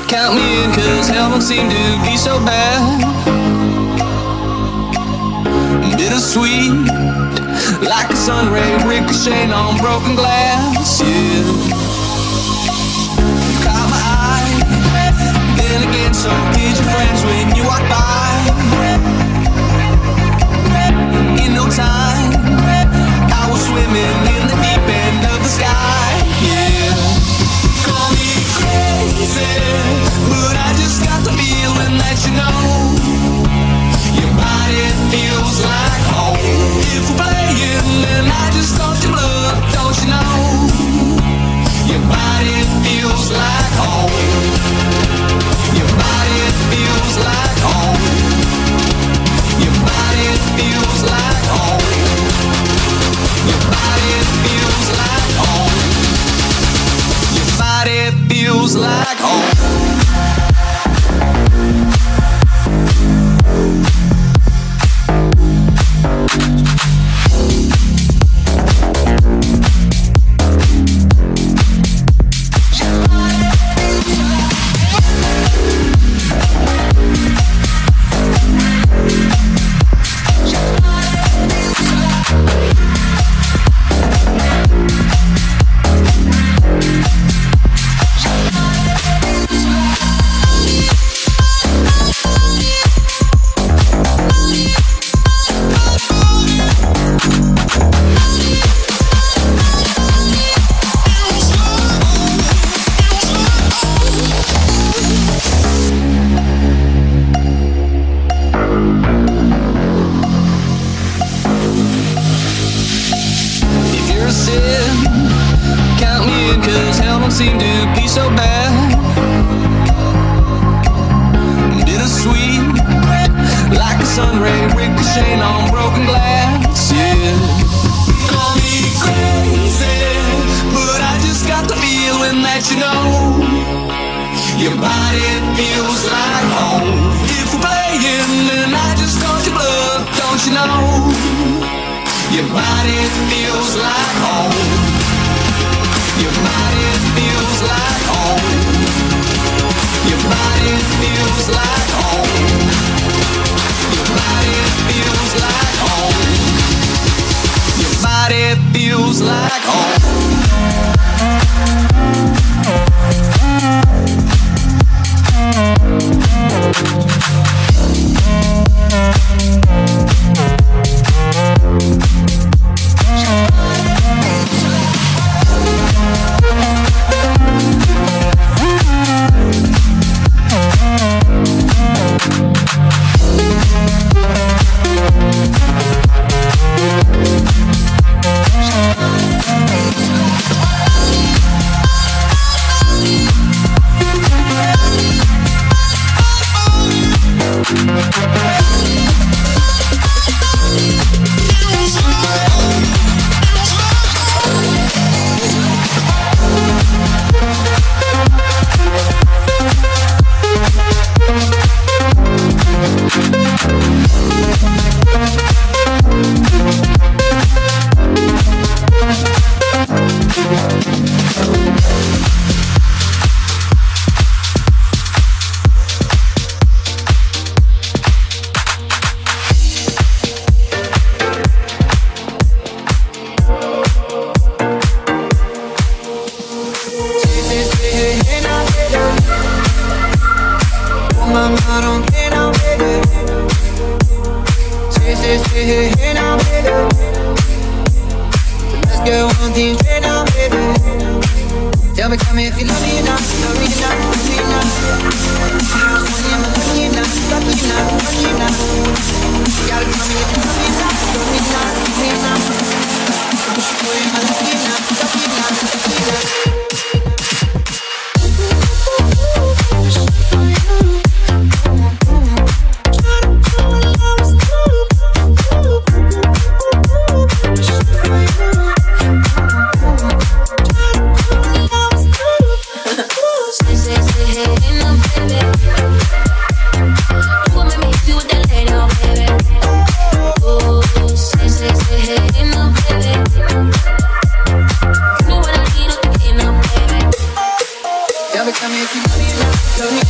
Count me in, cause hell don't seem to be so bad. Bittersweet, like a sun ray ricocheting on broken glass, yeah. Caught my eye, then again so did your friends when you walked by. In no time, I was swimming in the deep end of the sky, yeah. Call me crazy, but I just got the feeling that you know your body feels like home. If we're playing, then I just want your blood, don't you know? Your body feels like home. Your body feels like home. Your body feels like home. Your body feels like home. Your body feels like home. Count me in, cause hell don't seem to be so bad. Bittersweet, like a sun ray ricocheting on broken glass, yeah. Call me crazy, but I just got the feeling that you know your body feels like home. If we're playing, then I just want your blood, don't you know? Your body feels like home. Your body feels like home. Your body feels like home. Your body feels like home. Your body feels like home. Tell me if you love me enough,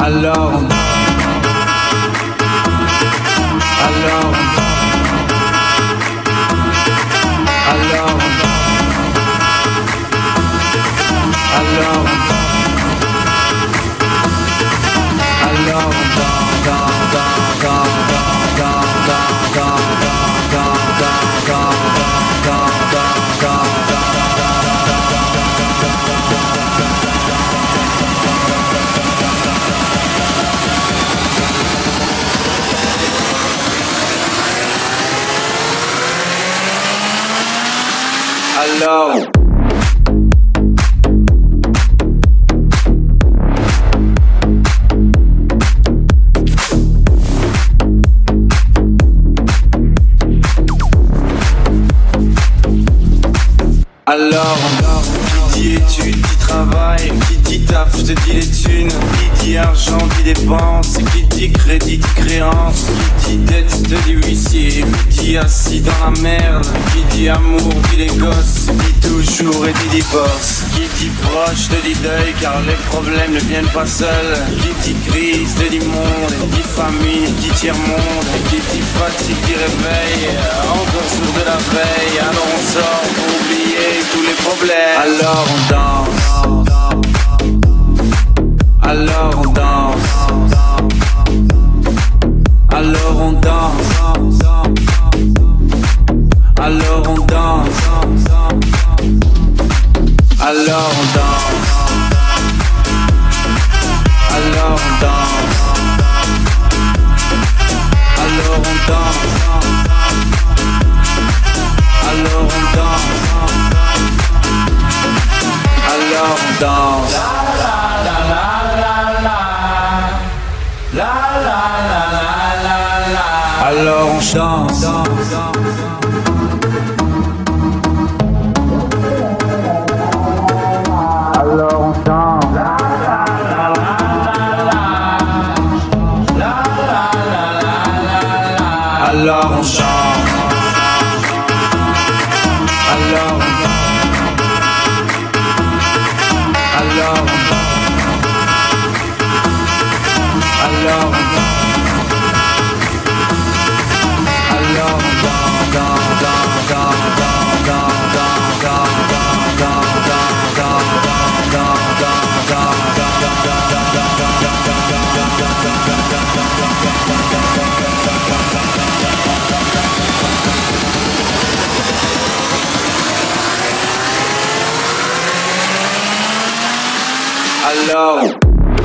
Alors qui dit études, qui travaille, qui dit taf, je te dis les thunes, qui dit argent, qui dépense, qui dit crédit, dit créance, qui dit dette, je te dis huissier, qui dit assis dans la merde, qui dit amour, dit les gosses, dit toujours et dit divorce, qui dit proche, te dit deuil, car les problèmes ne viennent pas seuls, qui dit crise, te dit monde, dit famille, dit tiers-monde, qui dit fatigue, dit réveil, encore sourd de la veille, alors on sort pour oublier tous les problèmes. Alors on danse, alors on danse, alors on danse, alors on danse, alors on danse, alors on danse, alors on danse, alors on danse, alors on danse. Alors on danse. Alors on danse. Alors on chante. Alors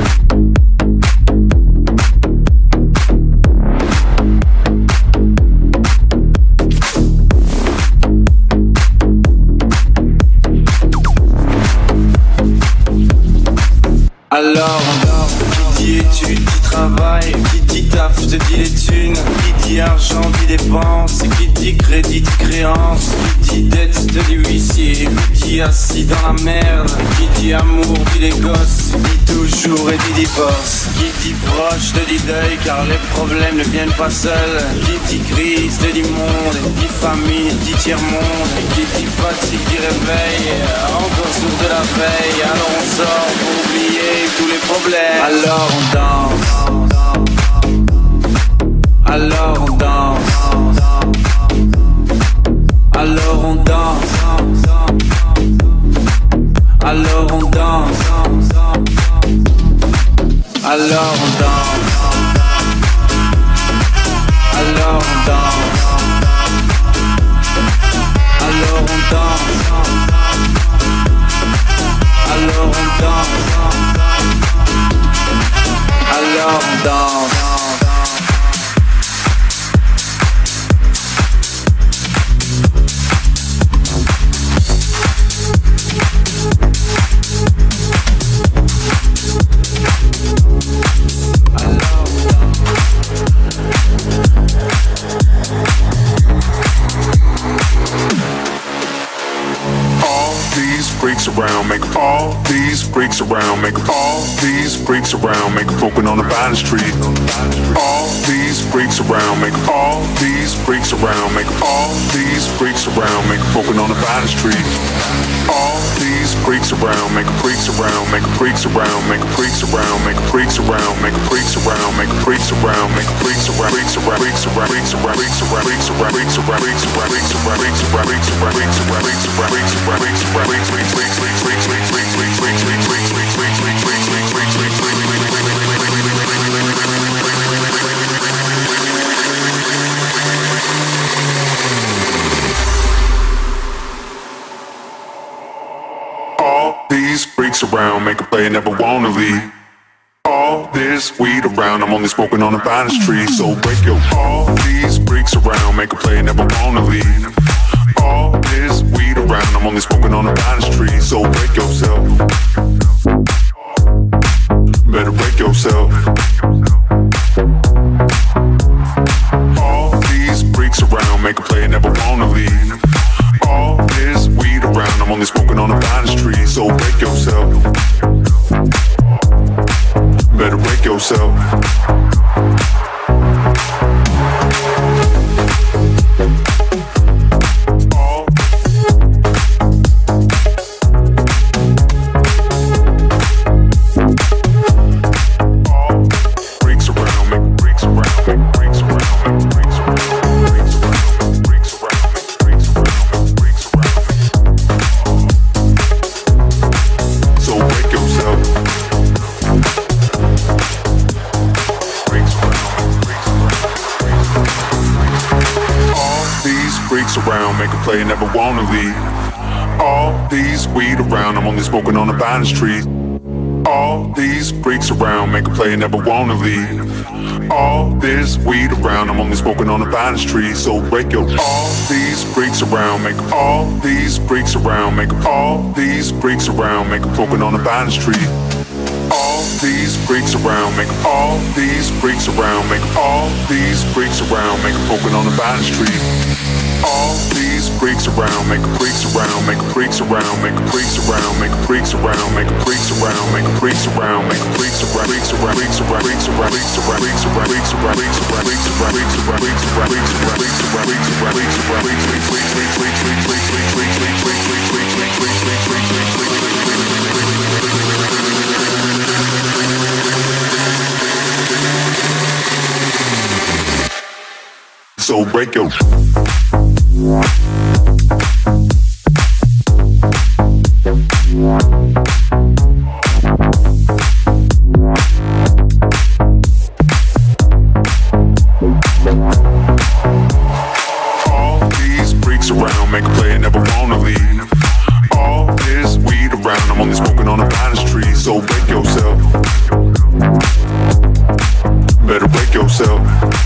qui dit études, qui travaille, qui dit taf, je te dis les thunes, qui dit argent, qui dépense, qui dit crédit, dit créance, qui dit dette, je te dis huissier, qui dit assis dans la merde, qui dit amour, dit les gosses, dit toujours et dit divorce, qui dit proche, te dit deuil, car les problèmes ne viennent pas seuls, qui dit crise, te dit monde, dit famille, dit tiers-monde, qui dit fatigue, dit réveil, encore sourd de la veille, alors on sort pour oublier tous les problèmes. Alors on danse, alors on danse, alors on danse, alors on danse, alors on danse, alors on danse, alors on danse, alors on danse, alors on danse. Around, make all these freaks around, make all these freaks around, make them open on the Vine Street. All these freaks around, make all these freaks around, make all these freaks around, make them open on the Vine Street. All these freaks around, make a freaks around, make a freaks around, make a freaks around, make a freaks around, make a freaks around, make a freaks around, make a freaks around, freaks around, freaks around, freaks around, freaks around, freaks around, freaks around, freaks around, freaks around, freaks around, freaks around, freaks around, freaks around, freaks around, freaks around, freaks around, freaks these freaks around, make a play, never wanna leave. All this weed around, I'm only smoking on the finest tree. So break your. All these freaks around, make a play, never wanna leave. All this weed around, I'm only smoking on the finest tree. So break yourself. Better break yourself. All these freaks around, make a play, never wanna leave. All this weed around, I'm only smoking on the finest tree. So break yourself. Better break yourself. Around, make a play, never wanna leave. All these weed around, I'm only smoking on the finest trees. All these freaks around, make a play, never wanna leave. All this weed around, I'm only smoking on the finest trees. So break your. All these freaks around, make all these freaks around, make all these freaks around, make a smoking on the finest tree. All these freaks around, make all these freaks around, make all these freaks around, make a smoking on the finest tree. All these freaks around, make a freaks around, make a freaks around, make a freaks around, make a freaks around, make a freaks around, make a freaks around, make a freaks around, freaks around, freaks around, freaks around, freaks around, freaks around, freaks around, freaks around, freaks around, freaks around, freaks around, freaks around, freaks around, freaks around, freaks around, freaks around. So break your. All these freaks around, make a play, never wanna leave. All this weed around, I'm only smoking on the finest tree. So break yourself. Better break yourself.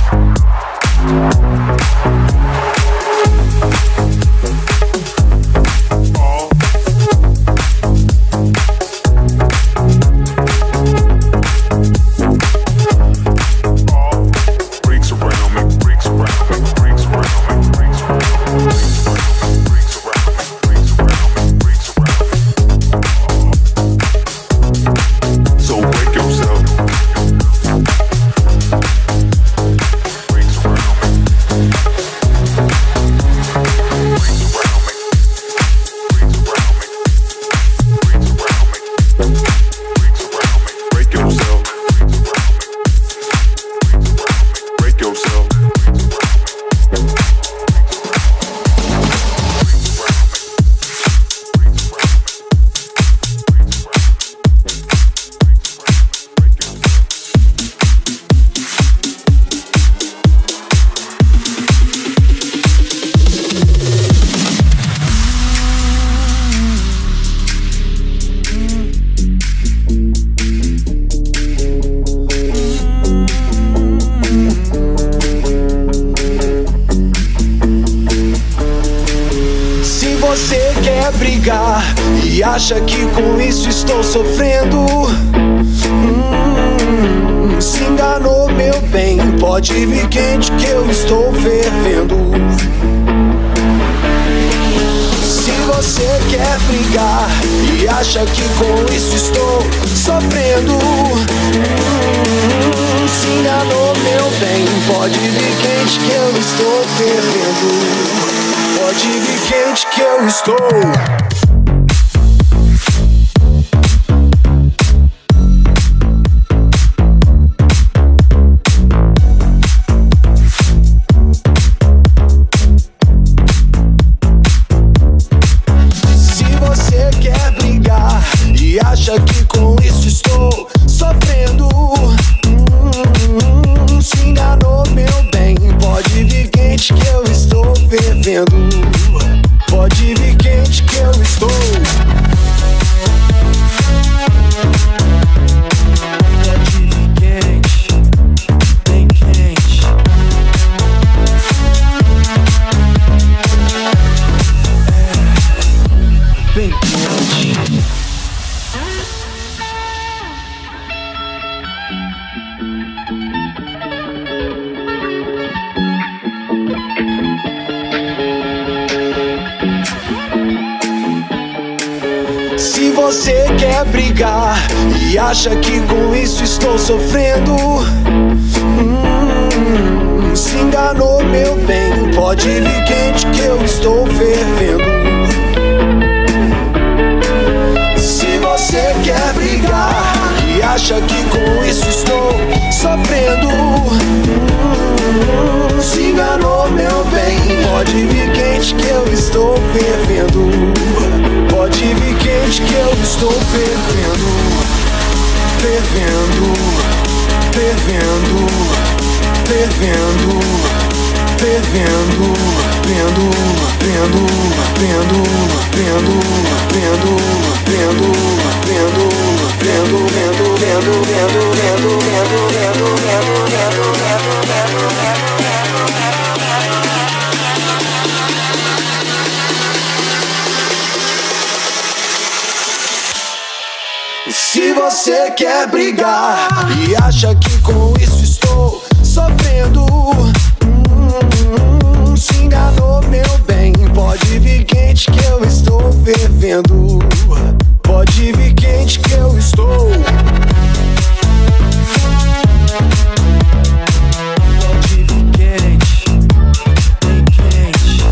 Você quer brigar e acha que com isso estou sofrendo. Se enganou, meu bem, pode vir quente que eu estou fervendo. Se você quer brigar e acha que com isso estou sofrendo, se enganou, meu bem, pode vir quente que eu estou fervendo. Pode vir quente que eu estou. e acha que com isso estou sofrendo. Se enganou, meu bem. Pode vir quente que eu estou fervendo. Pode vir quente que eu estou. Pode vir quente, bem quente. Bem quente. Se você quer brigar e acha que com isso estou sofrendo, se enganou, meu bem. Pode vir quente que eu estou fervendo. Se você quer brigar e acha que com isso estou sofrendo, se enganou, meu bem. Pode vir quente que eu estou fervendo. Pode vir quente que eu estou fervendo. Fervendo, fervendo, fervendo, fervendo, vendo, vendo, vendo, vendo, vendo, vendo, vendo, vendo, vendo, vendo, vendo, vendo, vendo, vendo, vendo, vendo, vendo. Se você quer brigar e acha que com isso estou sofrendo, se enganou, meu bem. Pode vir quente que eu estou fervendo. Pode vir quente que eu estou. Pode vir quente, bem quente.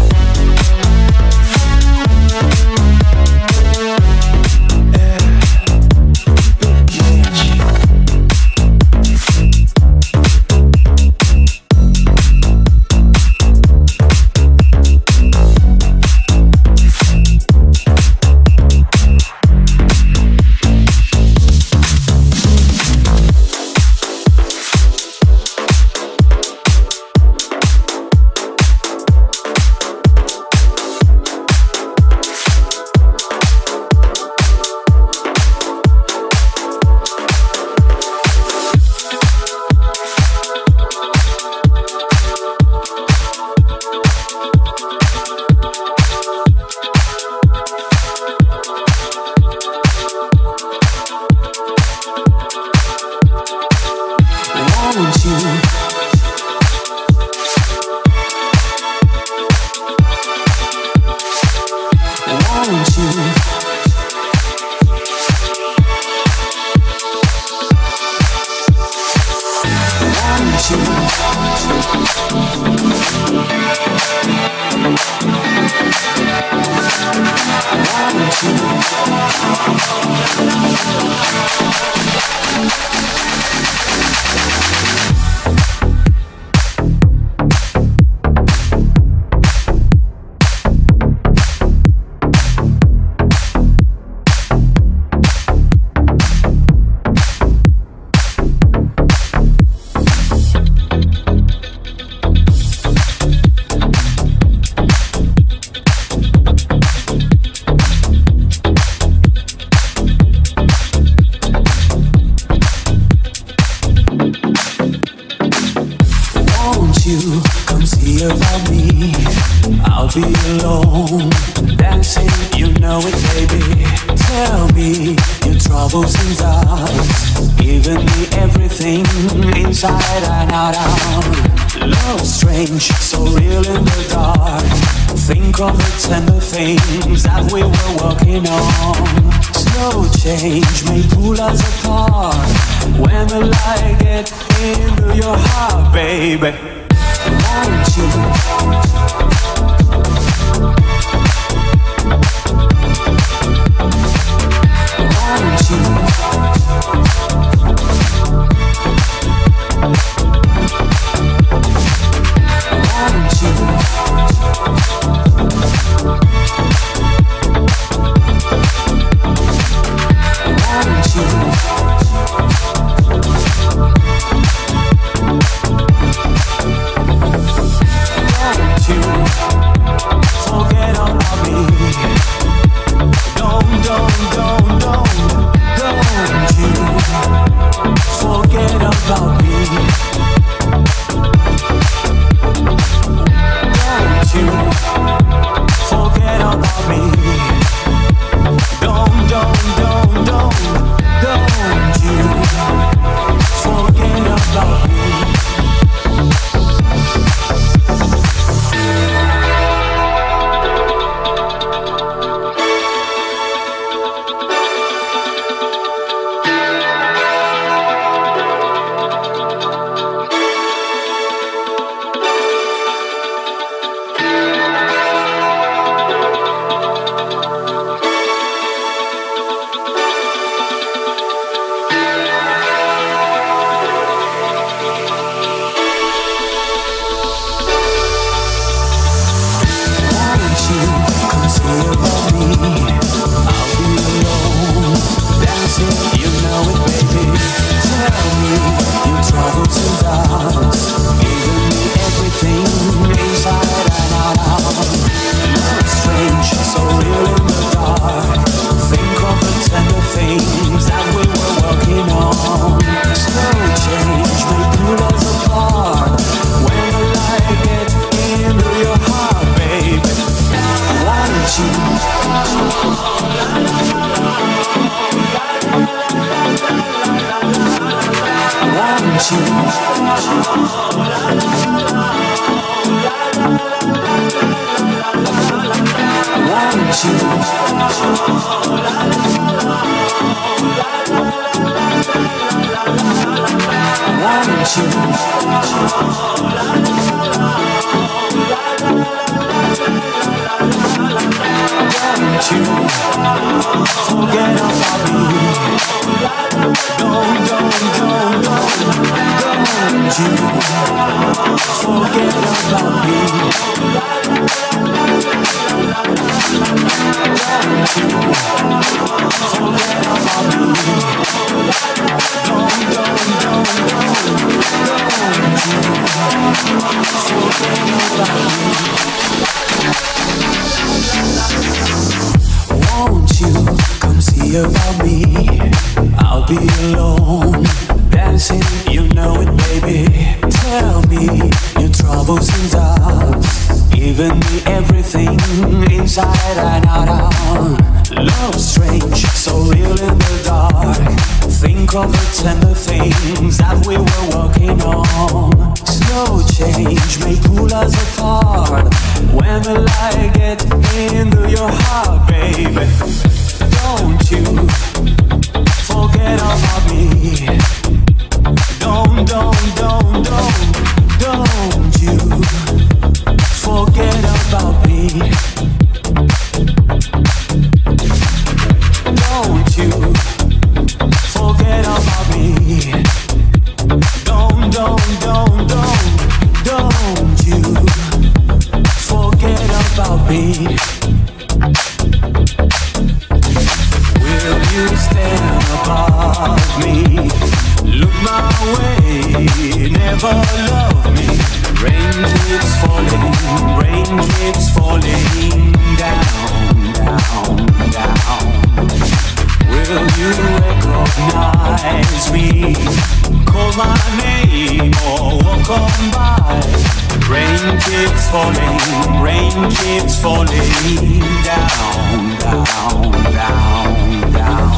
Won't you come see about me? I'll be alone, dancing, you know it, baby. Tell me your troubles and doubts, giving me everything inside and out. Love strange, so real in the dark. Think of the tender things that we were working on. Slow change may pull us apart when the light gets into your heart, baby. Don't you forget about me. Don't you forget about me. Don't you forget about me. Don't you forget about me. Will you stand above me? Look my way, never love me. Rain keeps falling down. Will you recognize me? Call my name or walk on by. Rain keeps falling down.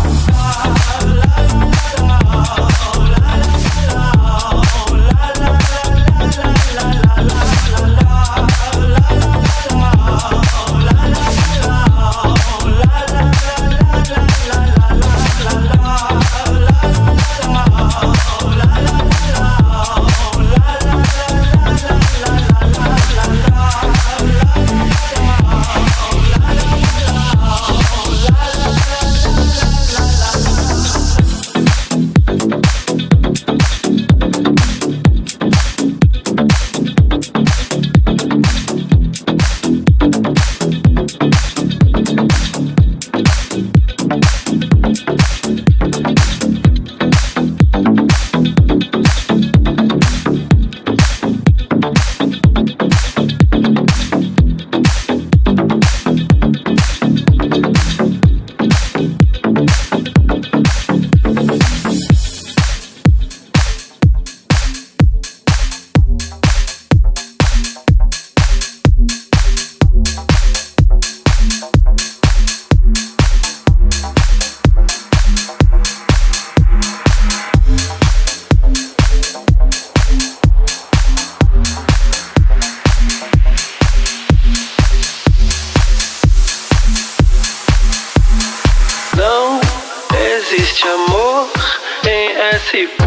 existe amor em SP,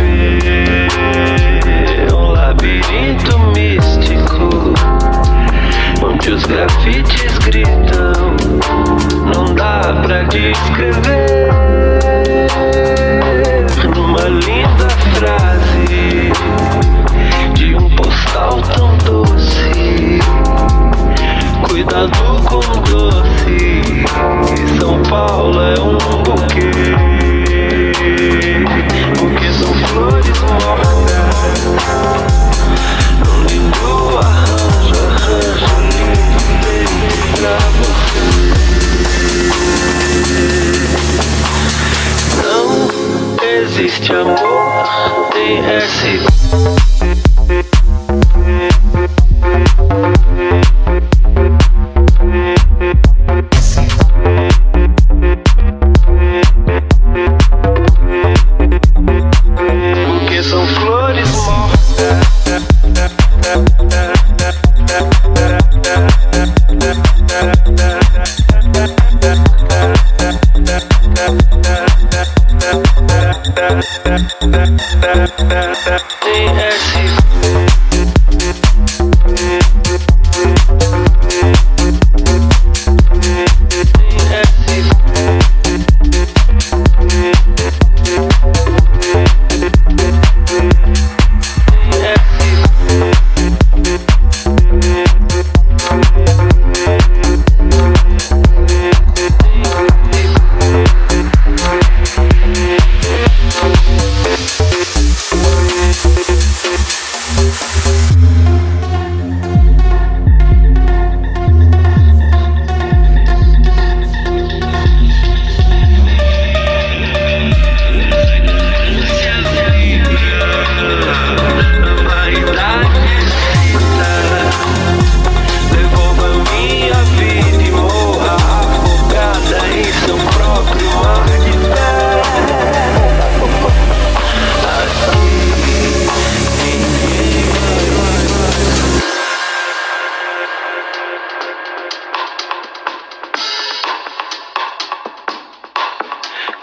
um labirinto místico, onde os grafites gritam, não dá pra descrever. Numa linda frase de um postal tão doce, cuidado com doce, São Paulo é um buquê, porque são flores mortas, num lindo arranjo lindo pra você. Não existe amor em SP. Porque são flores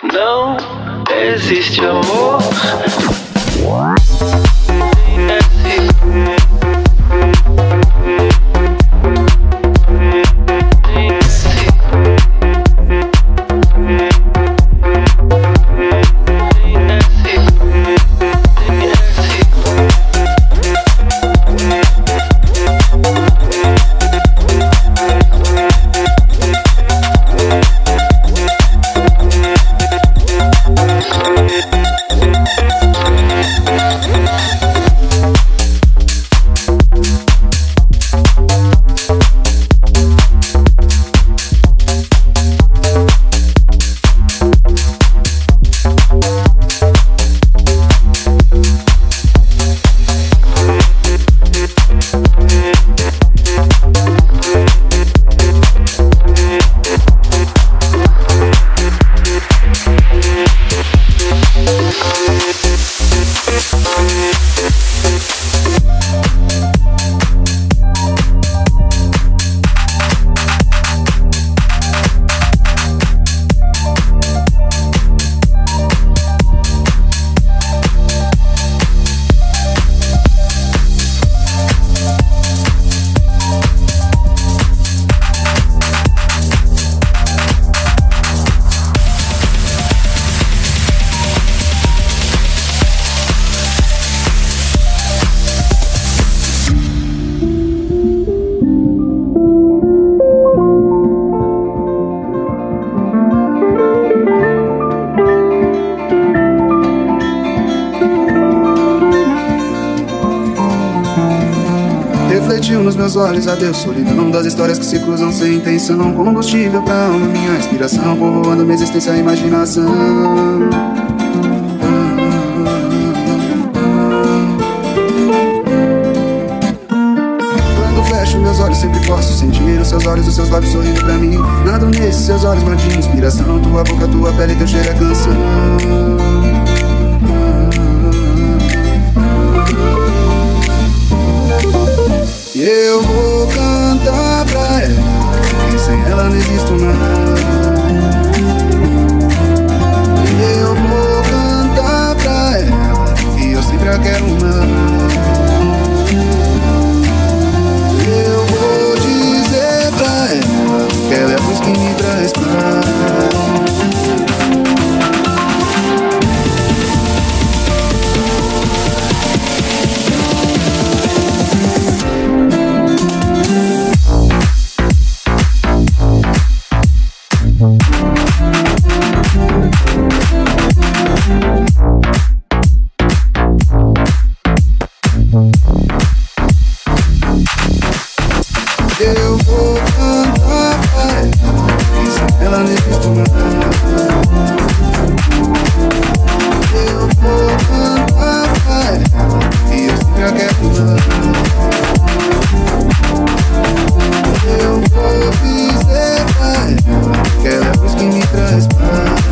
Não existe amor. Refletiu nos meus olhos, adeus solidão das histórias que se cruzam sem intenção. Combustível pra alma, minha inspiração, povoando minha existência, a imaginação. Quando fecho meus olhos sempre posso sentir os seus olhos, os seus lábios sorrindo pra mim. Nado nesses seus olhos, mande inspiração. Tua boca, tua pele, teu cheiro é canção. E eu vou cantar pra ela, que sem ela não existo nada. E eu vou cantar pra ela, que eu sempre a quero mais. E eu vou dizer pra ela, que ela é a luz que me traz paz. Eu vou cantar pra ela, que sem ela não existe nada. Eu vou cantar pra ela, que eu sempre a quero mais. Eu vou dizer pra ela, que ela é a luz que me traz paz.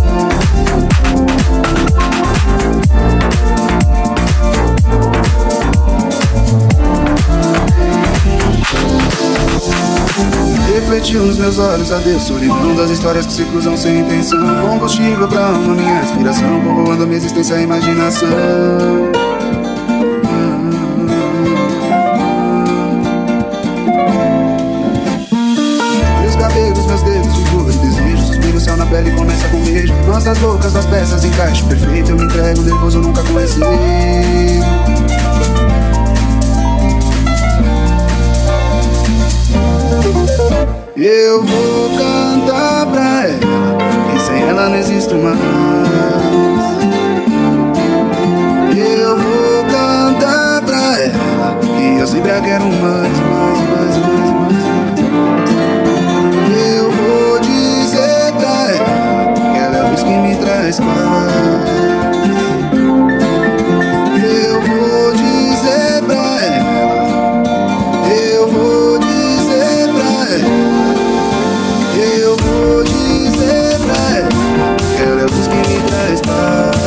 Refletiu nos meus olhos, adeus solidão das histórias que se cruzam sem intenção. Combustível pra alma, minha inspiração, povoando minha existência, a imaginação. Meus cabelos, meus dedos, figura de desejo. Suspiro o céu na pele e começa com beijo. Nossas bocas, das peças, encaixe perfeito. Eu me entrego, nervoso, nunca conheci. Eu vou cantar pra ela, que sem ela não existo mais. Eu vou cantar pra ela, que eu sempre a quero mais, mais, mais, mais, mais. Eu vou dizer pra ela, que ela é a luz que me traz paz. Eu vou dizer pra ela, eu vou dizer pra ela. Eu vou dizer pra ela, que ela é a luz que me traz paz.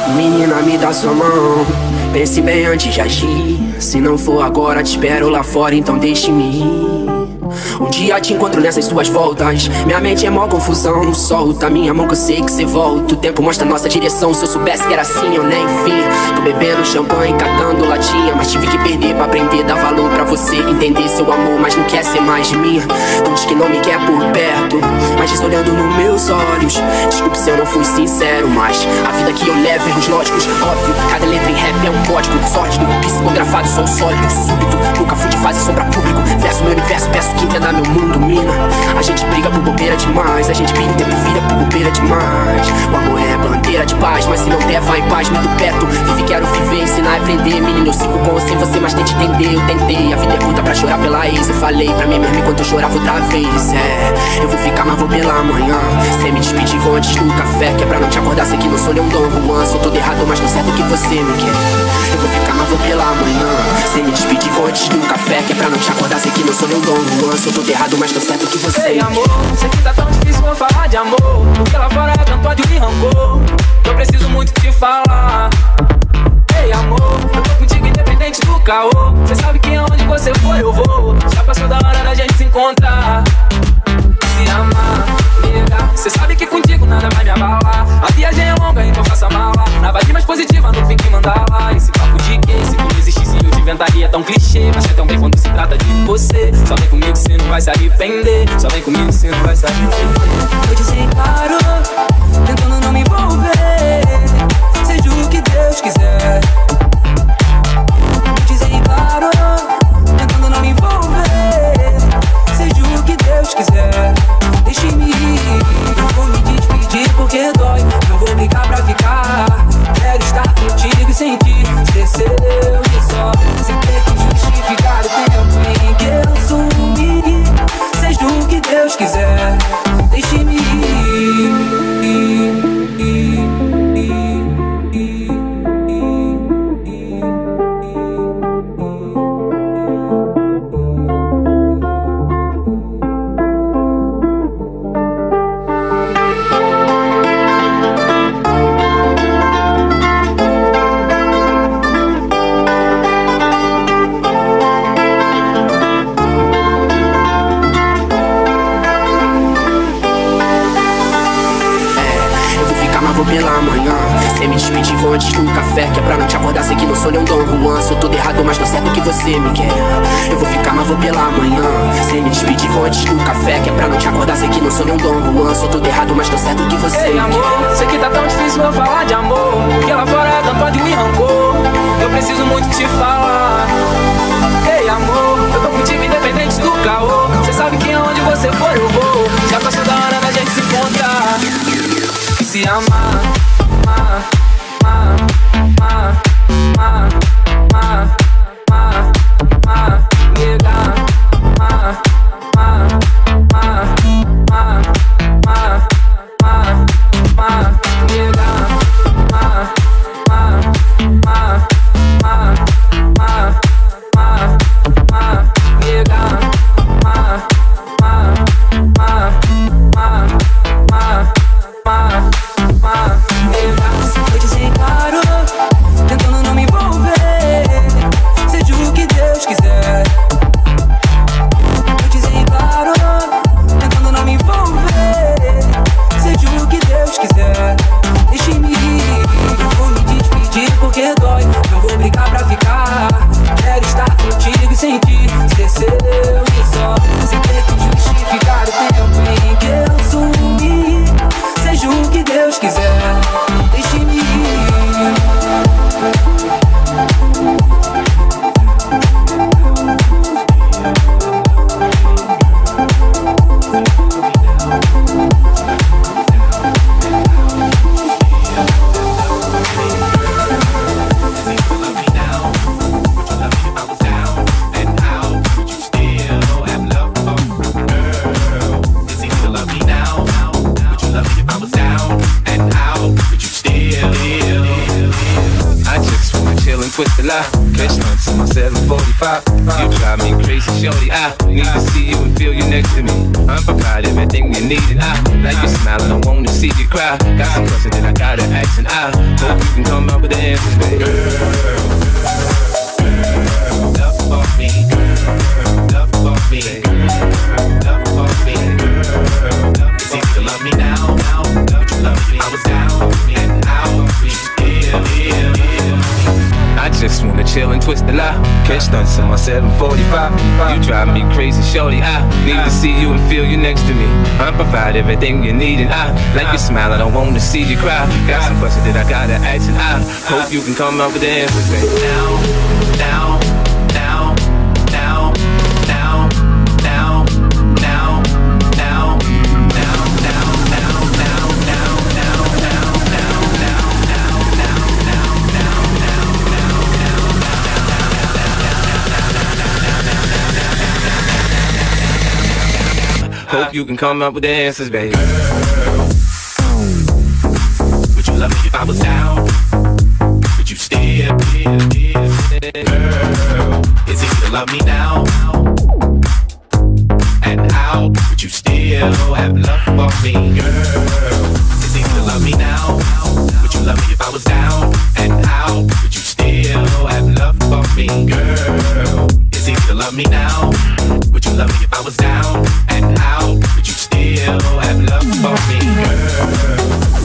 Menina, me dá sua mão, pense bem antes de agir. Se não for agora, te espero lá fora, então deixe-me ir. Um dia te encontro nessas suas voltas, minha mente é mó confusão, não solta minha mão que eu sei que cê volta. O tempo mostra nossa direção, se eu soubesse que era assim eu nem vi. Tô bebendo champanhe, catando latinha, mas tive que perder pra aprender, dar valor pra você, entender seu amor, mas não quer ser mais de mim. Tu diz que não me quer por perto, mas diz olhando nos meus olhos. Desculpe se eu não fui sincero, mas a vida que eu levo, erros lógicos, óbvio. Cada letra em rap é um código, sórdido, psicografado, sou sólido, súbito. Nunca fui de fase sombra público, verso meu universo, peço que entenda meu mundo, mina. A gente briga por bobeira demais, a gente briga o tempo vira por bobeira demais. O amor é bandeira de paz, mas se não der, vai em paz, muito perto. Vive, quero viver, ensinar e aprender. Menino, eu sigo com sem você, mas tente entender. Eu tentei, a vida é curta pra chorar pela ex. Eu falei pra mim mesmo enquanto eu chorava outra vez. Eu vou ficar, mas vou pela manhã. Sem me despedir, vou antes do café, que é pra não te acordar, sei que não sou nem um Dom Juan. Sou todo errado, mas não certo o que você me quer. Eu vou ficar, mas vou pela manhã. Sem me despedir, vou antes do café, que é pra não te acordar, sei que não sou nem um Dom Juan. Sou todo errado, mas não certo o que você Ei, amor, sei que tá tão difícil eu falar de amor, porque lá fora é tanto ódio e rancor. Eu preciso muito te falar. Ei, amor, eu tô contigo independente do caô. Cê sabe que aonde você for eu vou. Já passou da hora da gente se encontrar, se amar, nega. Cê sabe que contigo nada vai me abalar. A viagem é longa, então faça mala. Na vibe mais positiva, não tem que mandar lá. Esse papo de gay, se tu não existisse eu te inventaria tão clichê. Mas é tão bem quando se trata de você. Só vem comigo, cê não vai se arrepender. Só vem comigo, cê não vai se arrepender. Eu disse claro, tentando não me envolver, seja o que Deus quiser. Eu disse claro, tentando não me envolver, seja o que Deus quiser. Deixe-me ir, não vou me despedir porque dói. Não vou brigar pra ficar, quero estar contigo e sentir ser seu e só. Sem ter que justificar o tempo em que eu sumi. Seja o que Deus quiser, deixe-me ir. Pela manhã, sem me despedir, vou antes do café, que é pra não te acordar, sei que não sou nem um Dom Juan. Sou todo errado, mas não certo o que você me quer. Eu vou ficar, mas vou pela manhã. Sem me despedir, vou antes do café, que é pra não te acordar, sei que não sou nem um Dom Juan. Sou todo errado, mas não certo o que você Ei, me amor, quer. sei que tá tão difícil eu falar de amor, porque lá fora é tanto ódio e rancor. Eu preciso muito te falar. Ei, amor, eu tô contigo independente do caô. Cê sabe que aonde você for eu vou. Já passou da hora da gente se encontrar e se amar. twist the lie. Catch stunts in my 745. You drive me crazy, shorty. I need to see you and feel you next to me. I'm provide everything you need, and I like you smiling. I want to see you cry. Got some questions that I gotta ask, and I hope you can come up with the answers, baby. Love for me, love for me, love for me. It's easy to love me now, would you love me? I was down and out, I just wanna chill and twist the lie. Catch stunts in my 745. You drive me crazy, shorty. I need to see you and feel you next to me. I provide everything you need, and I like your smile. I don't wanna see you cry. Got some questions that I gotta ask, and I hope you can come up with the answers, baby. Now, now, now, now, now, now, now, now, now, hope you can come up with the answers, baby. Would you love me if I was down? Would you still? Girl, it's easy to love me now. And how would you still have love for me? Girl, it's easy to love me now. Would you love me if I was down? And how would you still have love for me? Girl, it's easy to love me now. Would you love me if I was down? And how would you still have love for me, girl?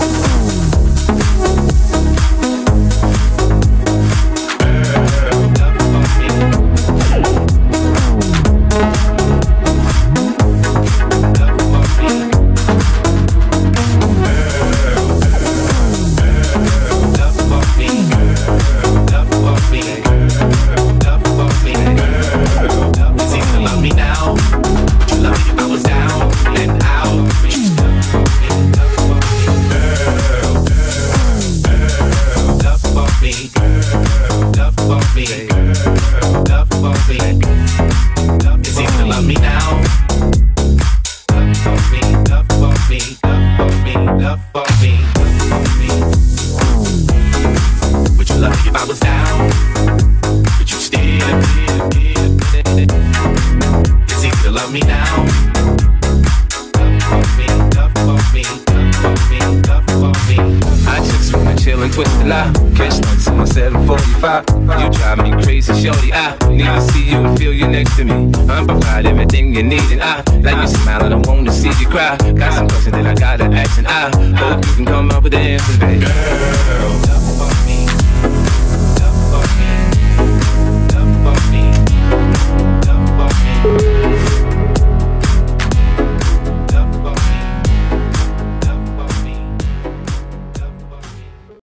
You drive me crazy, shorty. I need to see you and feel you next to me. I provide everything you need, and I like your smile. I don't want to see you cry. Got some questions that I gotta ask, and I hope you can come up with the answers, baby. Girl, love for me.